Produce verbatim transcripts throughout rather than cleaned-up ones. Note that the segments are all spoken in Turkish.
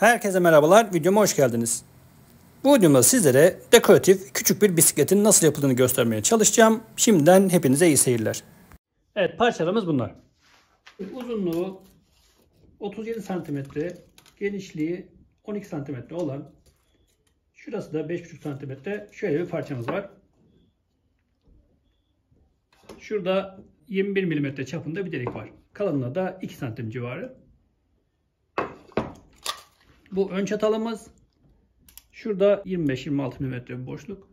Herkese merhabalar, videoma hoş geldiniz. Bu videomda sizlere dekoratif küçük bir bisikletin nasıl yapıldığını göstermeye çalışacağım. Şimdiden hepinize iyi seyirler. Evet, parçalarımız bunlar. Uzunluğu otuz yedi santimetre, genişliği on iki santimetre olan, şurası da beş buçuk santimetre şöyle bir parçamız var. Şurada yirmi bir milimetre çapında bir delik var. Kalınlığı da iki santim civarı. Bu ön çatalımız. Şurada yirmi beş yirmi altı milimetre bir boşluk.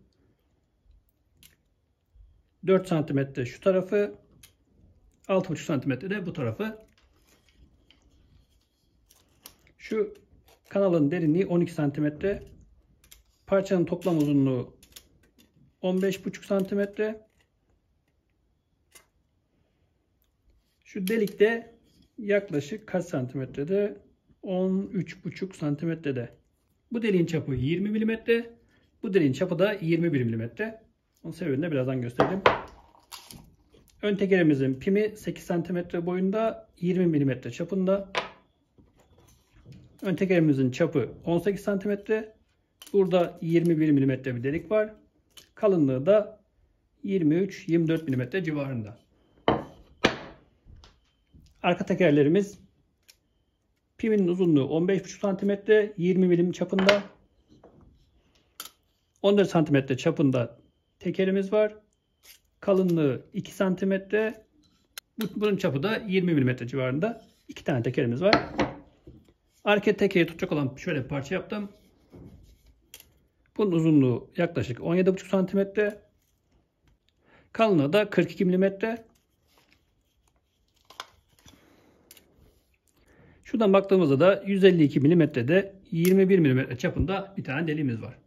dört santimetre şu tarafı. altı buçuk santimetre de bu tarafı. Şu kanalın derinliği on iki santimetre. Parçanın toplam uzunluğu on beş buçuk santimetre. Şu delikte yaklaşık kaç santimetrede? on üç buçuk santimetrede. Bu deliğin çapı yirmi milimetre. Bu deliğin çapı da yirmi bir milimetre. Onun sebebini de birazdan göstereyim. Ön tekerimizin pimi sekiz santimetre boyunda, yirmi milimetre çapında. Ön tekerimizin çapı on sekiz santimetre. Burada yirmi bir milimetre bir delik var. Kalınlığı da yirmi üç yirmi dört milimetre civarında. Arka tekerlerimiz piminin uzunluğu on beş buçuk santimetre, yirmi milim çapında. on dört santimetre çapında tekerimiz var. Kalınlığı iki santimetre. Bunun çapı da yirmi milimetre civarında. iki tane tekerimiz var. Arka tekeri tutacak olan şöyle bir parça yaptım. Bunun uzunluğu yaklaşık on yedi buçuk santimetre. Kalınlığı da kırk iki milimetre. Şuradan baktığımızda da yüz elli iki milimetrede yirmi bir milimetre çapında bir tane deliğimiz var.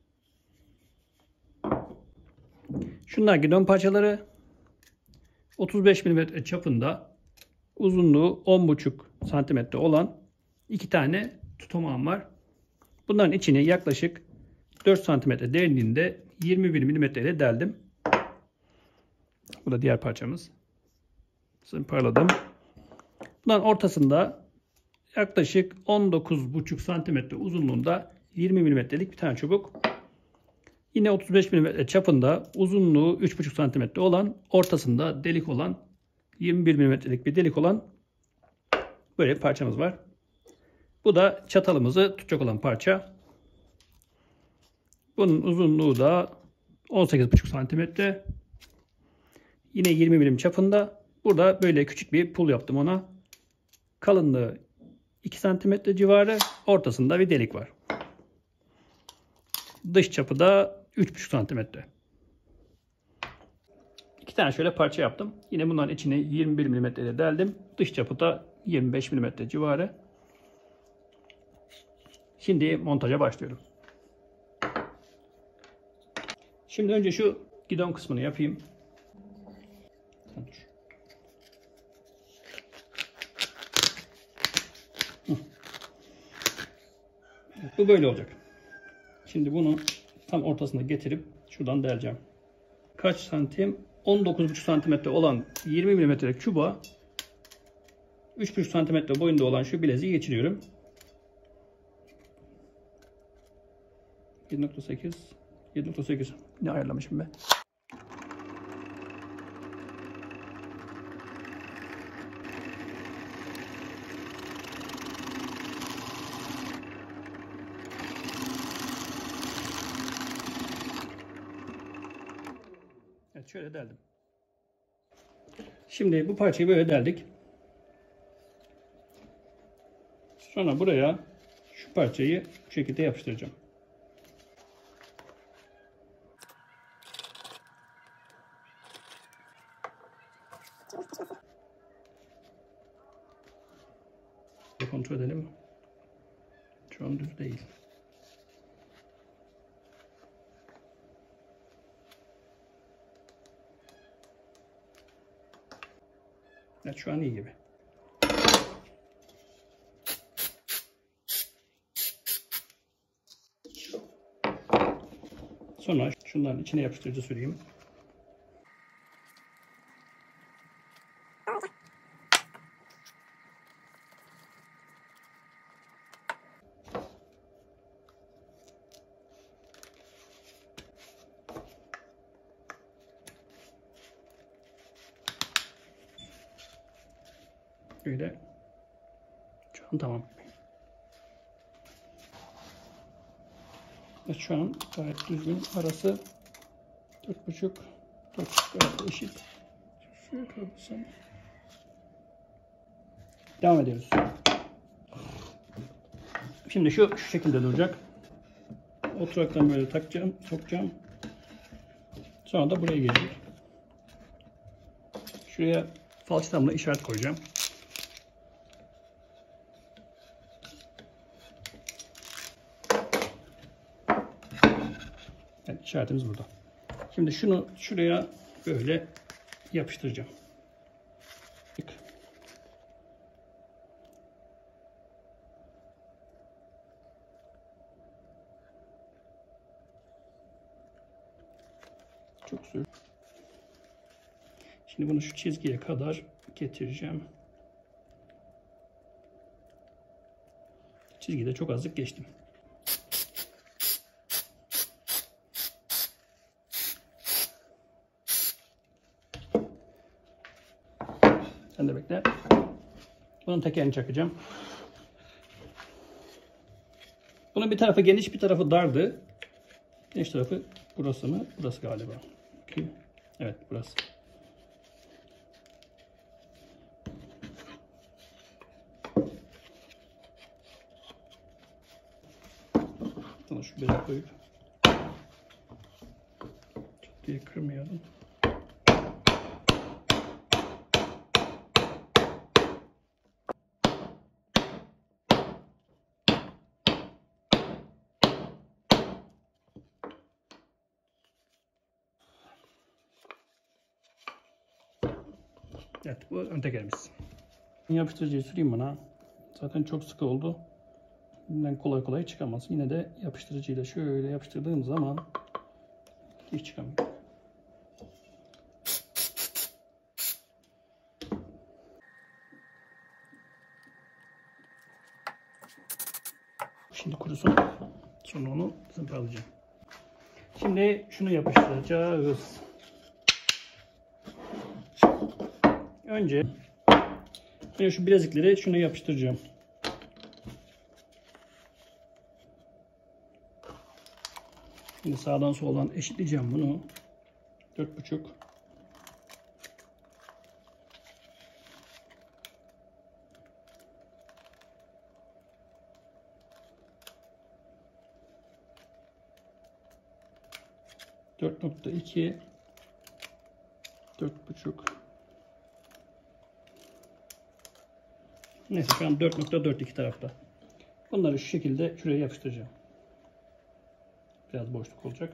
Şunlar gidon parçaları. otuz beş milimetre çapında, uzunluğu on buçuk santimetre olan iki tane tutamağım var. Bunların içini yaklaşık dört santimetre derinliğinde yirmi bir milimetre ile deldim. Bu da diğer parçamız. Zımparaladım. Bunların ortasında yaklaşık on dokuz buçuk santimetre uzunluğunda yirmi milimetrelik bir tane çubuk. Yine otuz beş milimetre çapında, uzunluğu üç buçuk santimetre olan, ortasında delik olan, yirmi bir milimetrelik bir delik olan böyle bir parçamız var. Bu da çatalımızı tutacak olan parça. Bunun uzunluğu da on sekiz buçuk santimetre. Yine yirmi milim çapında. Burada böyle küçük bir pul yaptım ona. Kalınlığı iki santimetre civarı. Ortasında bir delik var. Dış çapı da üç buçuk santimetre. İki tane şöyle parça yaptım. Yine bunların içine yirmi bir milimetre ile deldim. Dış çapı da yirmi beş milimetre civarı. Şimdi montaja başlıyorum. Şimdi önce şu gidon kısmını yapayım. Bu böyle olacak. Şimdi bunu tam ortasına getirip şuradan deleceğim. Kaç santim? on dokuz buçuk santimetre olan yirmi milimetrelik çubuğa üç buçuk santimetre boyunda olan şu bileziği geçiriyorum. yedi nokta sekiz yedi nokta sekiz ne ayarlamışım ben? Evet, şöyle deldim. Şimdi bu parçayı böyle deldik. Sonra buraya şu parçayı bu şekilde yapıştıracağım. Kontrol edelim. Şu an düz değil. Evet, şu an iyi gibi. Sonra şunların içine yapıştırıcı süreyim. Böyle. Şu an tamam. Evet, şu an gayet düzgün. Arası dört buçuk, dört buçuk eşit. Şöyle kapatsam. Devam ediyoruz. Şimdi şu şu şekilde duracak. Oturaktan böyle takacağım, sokacağım. Sonra da buraya gelecek. Şuraya falçatamla işaret koyacağım. Evet, işaretimiz burada. Şimdi şunu şuraya böyle yapıştıracağım. Çok zor. Şimdi bunu şu çizgiye kadar getireceğim. Çizgide çok azıcık geçtim. Sen de bekle. Bunun tekerini çakacağım. Bunun bir tarafı geniş, bir tarafı dardı. Geniş tarafı burası mı? Burası galiba. Evet, burası. Bunu şu beze koyup çok diye kırmayalım. Evet, bu ön tekerimiz. Yapıştırıcıyı süreyim buna. Zaten çok sıkı oldu. Bundan kolay kolay çıkamaz. Yine de yapıştırıcıyla şöyle yapıştırdığım zaman hiç çıkamıyor. Şimdi kurusun. Sonra onu zımparalayacağım. Şimdi şunu yapıştıracağız. Önce şu bilezikleri şuna yapıştıracağım. Şimdi sağdan soldan eşitleyeceğim bunu. Dört buçuk. Dört nokta iki. Dört buçuk. Neyse şu an dört nokta dört iki tarafta. Bunları şu şekilde şuraya yapıştıracağım. Biraz boşluk olacak.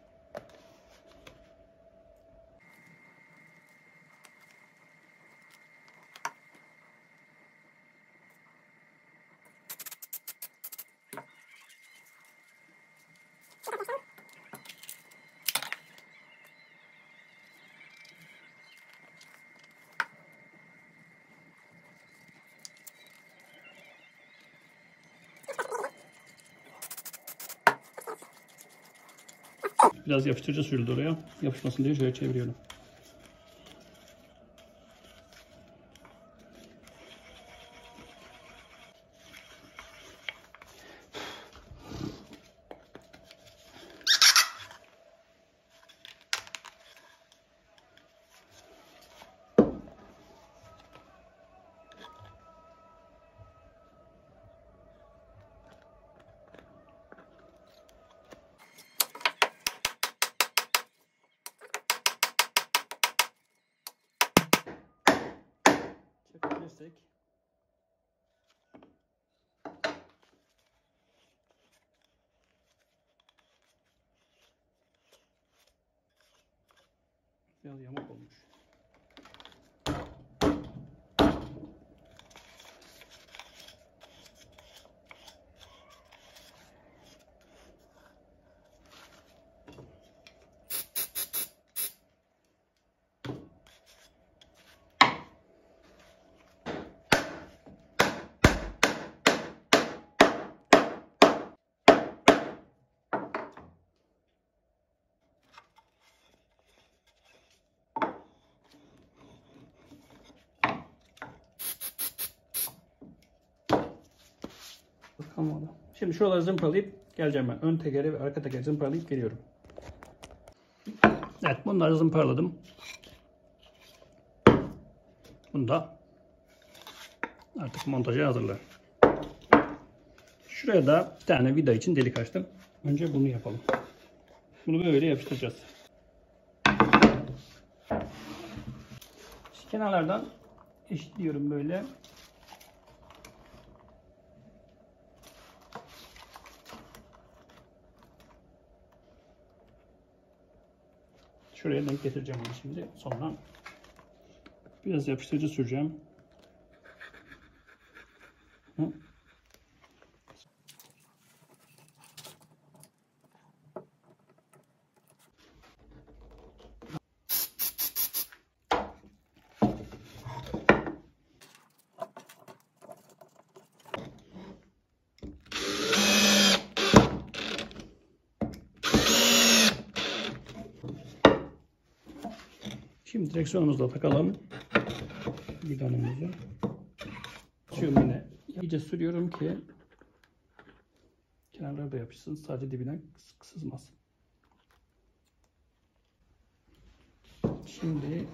Biraz yapıştırıcı sürüldü oraya. Yapışmasın diye şöyle çeviriyorum. Çekebilirsek. Biraz yamuk olmuş. Kalmadı. Şimdi şuraları zımparalayıp geleceğim ben. Ön tekeri ve arka tekeri zımparalayıp geliyorum. Evet, bunları zımparaladım. Bunu da artık montaja hazırlar. Şuraya da bir tane vida için delik açtım. Önce bunu yapalım. Bunu böyle yapıştıracağız. Şu kenarlardan eşitliyorum böyle. Şuraya denk getireceğim bunu şimdi. Sonra biraz yapıştırıcı süreceğim. Hı. Şimdi direksiyonumuzu da takalım. Vidanımızı. Sürüyorum yine. İyice sürüyorum ki kenarları da yapışsın. Sadece dibine sızmaz. Şimdi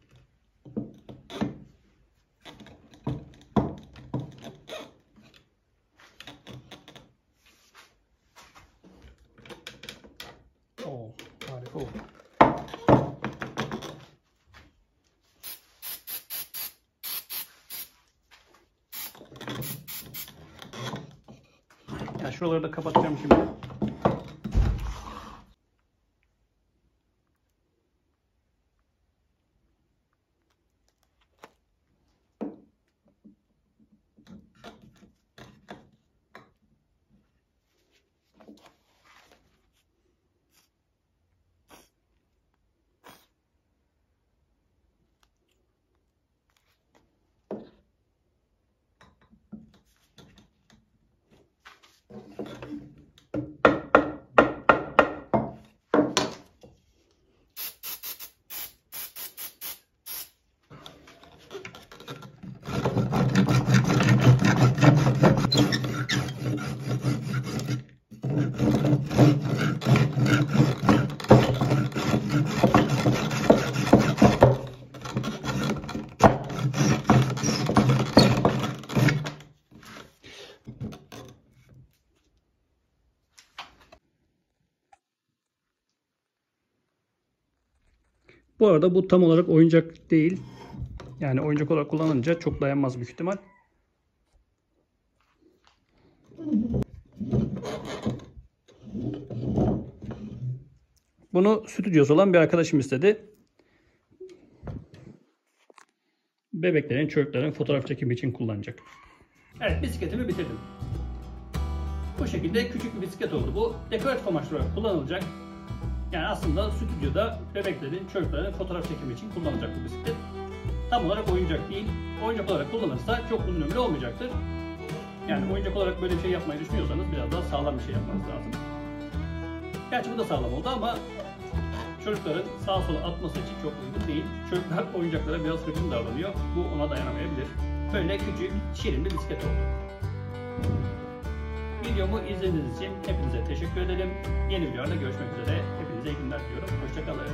Oo, harika oldu. Ya şuraları da kapatacağım şimdi. Bu arada bu tam olarak oyuncak değil. Yani oyuncak olarak kullanınca çok dayanmaz büyük ihtimal. Bunu stüdyosu olan bir arkadaşım istedi. Bebeklerin, çocukların fotoğraf çekimi için kullanacak. Evet, bisikletimi bitirdim. Bu şekilde küçük bir bisiklet oldu bu. Dekoratif amaçlı olarak kullanılacak. Yani aslında stüdyoda bebeklerin, çocukların fotoğraf çekimi için kullanılacak bu bisiklet. Tam olarak oyuncak değil. Oyuncak olarak kullanırsa çok uzun ömürlü olmayacaktır. Yani oyuncak olarak böyle bir şey yapmayı düşünüyorsanız biraz daha sağlam bir şey yapmanız lazım. Gerçi bu da sağlam oldu ama çocukların sağa sola atması için çok uygun değil. Çocuklar oyuncaklara biraz hırçın davranıyor. Bu ona dayanamayabilir. Böyle küçük, şirin bir bisiklet oldu. Videomu izlediğiniz için hepinize teşekkür ederim. Yeni videolarda görüşmek üzere. Hepinize iyi günler diliyorum. Hoşçakalın.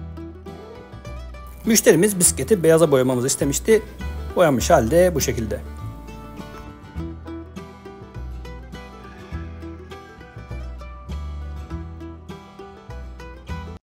Müşterimiz bisikleti beyaza boyamamızı istemişti. Boyanmış halde bu şekilde.